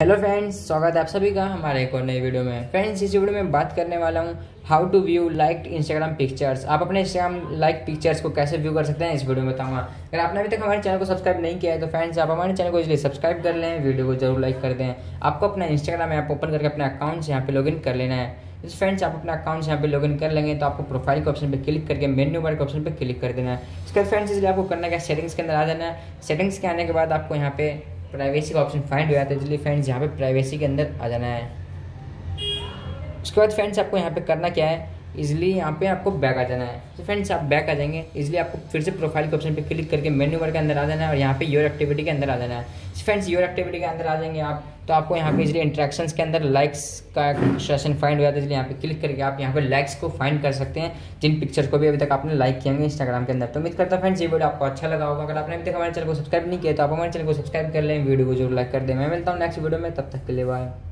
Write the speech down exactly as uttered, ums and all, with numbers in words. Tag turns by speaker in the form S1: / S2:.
S1: Hello friends, स्वागत है आप सभी का हमारे एक और नई वीडियो में। फ्रेंड्स, इस वीडियो में बात करने वाला हूँ how to view liked Instagram pictures. आप अपने इंस्टाग्राम लाइक पिक्चर्स को कैसे व्यू कर सकते हैं इस वीडियो में बताऊंगा। अगर आपने अभी तक हमारे चैनल को सब्सक्राइब नहीं किया है तो फ्रेंड्स आप हमारे चैनल को इसलिए सब्सक्राइब कर लें, वीडियो को जरूर लाइक कर दें। आपको अपना इंस्टाग्राम ऐप ओपन करके अपने अकाउंट से यहाँ पे लॉगिन कर लेना है। इस फ्रेंड्स आप अपना अकाउंट यहाँ पे लॉगिन कर लेंगे तो आपको प्रोफाइल के ऑप्शन पे क्लिक करके मेन्यू बार के ऑप्शन पे क्लिक कर देना है। इसके बाद फ्रेंड्स इसलिए आपको करना क्या, सेटिंग्स के अंदर आ जाना है। सेटिंग्स के आने के बाद आपको यहाँ पे प्राइवेसी का ऑप्शन फाइंड हो जाता है, इसलिए फ्रेंड्स यहाँ पे प्राइवेसी के अंदर आ जाना है। उसके बाद फ्रेंड्स आपको यहाँ पे करना क्या है, इजीली यहाँ पे आपको बैक आ जाना है। तो फ्रेंड्स आप बैक आ जाएंगे, इजीली आपको फिर से प्रोफाइल के ऑप्शन पे क्लिक करके मेन्यू बार के अंदर आ जाना है और यहाँ पे योर एक्टिविटी के अंदर आ जाना है। फ्रेंड्स योर एक्टिविटी के अंदर आ जाएंगे आप तो आपको यहाँ पे इजीली इंटरेक्शंस के अंदर लाइक्स का सेशन फाइंड हो जाता है, इसलिए यहाँ पे क्लिक करके आप यहाँ पे लाइक्स को फाइंड कर सकते हैं जिन पिक्चर्स को भी अभी तक आपने लाइक किए होंगे इंस्टाग्राम के अंदर। तो उम्मीद करता हूँ फ्रेंड्स ये वीडियो आपको अच्छा लगा होगा। अगर आपने अभी तक हमारे चैनल को सब्सक्राइब नहीं किया तो आप हमारे चैनल को सब्सक्राइब कर लें, वीडियो को जरूर लाइक कर दें। मैं मिलता हूँ नेक्स्ट वीडियो में, तब तक के लिए बाय।